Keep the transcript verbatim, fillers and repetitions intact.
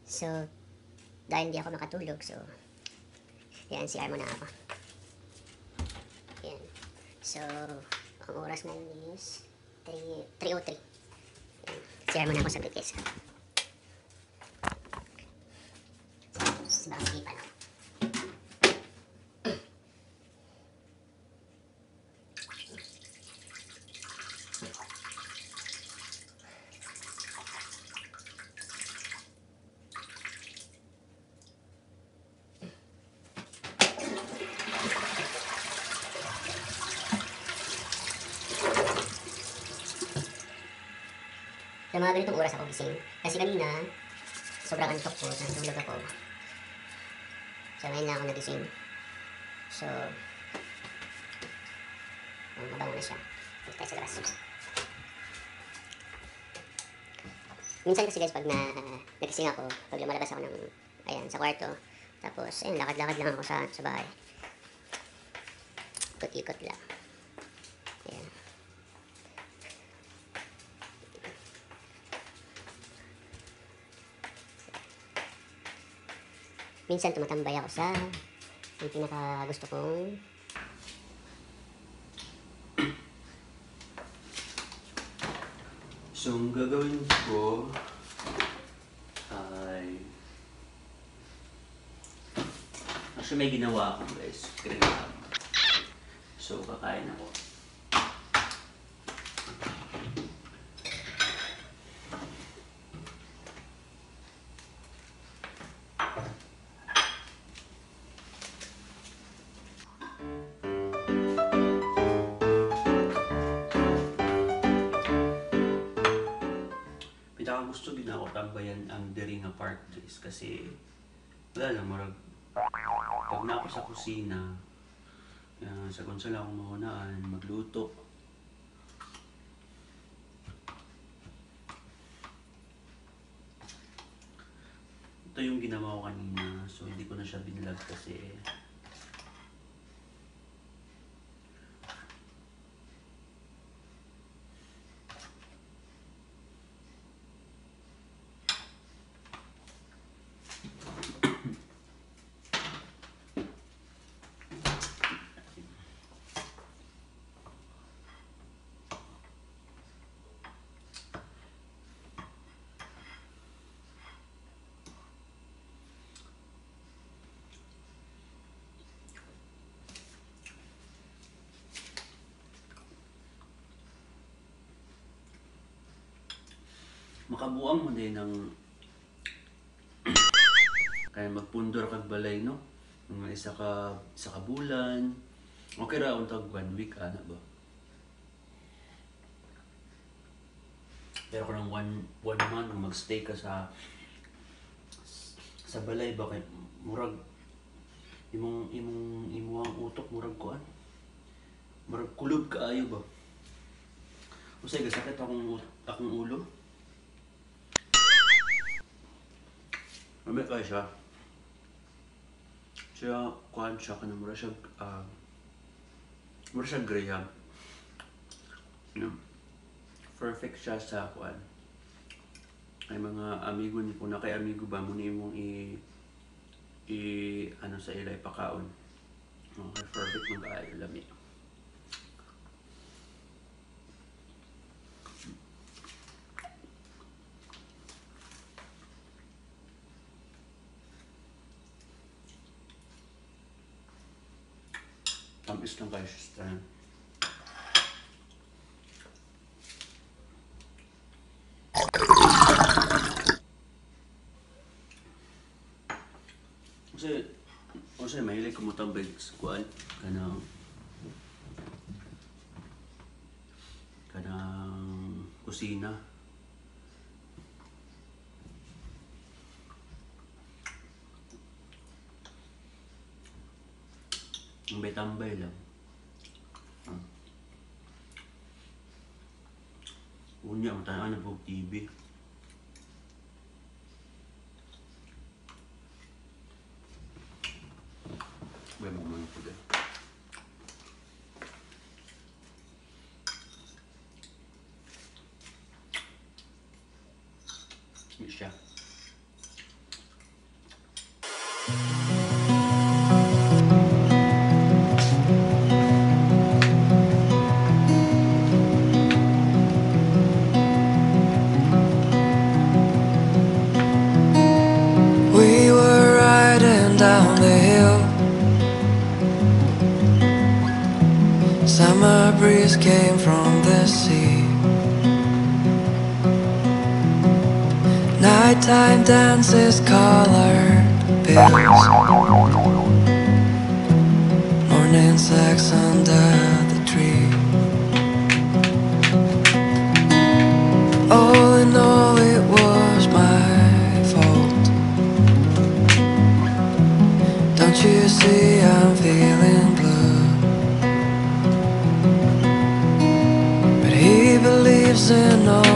So, dahil hindi ako makatulog, so, yan, C R muna ako. Yan. So, ang oras ngayon is three oh three. Yan. C R muna ako saglit guys. Baka sigipan ako. Sa mga ganitong oras ako gising. Kasi kanina, sobrang antok ko, natulog ako. So, ngayon lang ako nagising. So, um, mabango na siya. Punta tayo sa labas. Minsan kasi guys, pag na, nagising ako, pag lumalabas ako ng, ayan, sa kwarto, tapos, ayun, lakad-lakad lang ako sa, sa bahay. Ikot-ikot lang. Ayan. Minsan tumatambay ako sa yung pinaka gusto kong so ang gagawin ko ay actually may ginawa ako guys, crab. So kakain ako. Gusto din ako tambayan ang Deringa Park guys kasi wala lang, marag pag na ako sa kusina uh, sa konsol akong mahunaan magluto. Ito yung ginawa ko kanina, so hindi ko na siya binlog kasi makabuang mo din ng kaya magpundor kag balay no mga isa ka isa ka bulan okay ra untag one week ana ba pero kung one one month magstay ka sa sa balay ba kay murag imong imong imong utok murag kuan murag kulob kaayo ba usay gasakit akong akong ulo. Mamit kayo siya. Siya, kuhan siya ka na mura siya, uh, mura siya graham. You know, perfect siya sa kuhan. Ay mga amigo ni, kung na kay amigo ba, muna mong i, i, ano sa ilay, pakaon. Okay, perfect mong kaayo, lami. Tamis lang kayo siya. Kasi, kasi mahilig ko mo tambay sa kuwan. Kanang, kanang kusina. Ang may tambay lang. Hmm. Unya, matanaan na po T V. May mga mga pula. Hindi siya. breeze came from the sea. Nighttime dances, colored pills, morning sex under the tree. All in all, it was my fault. Don't you see I'm feeling blue? But he believes in all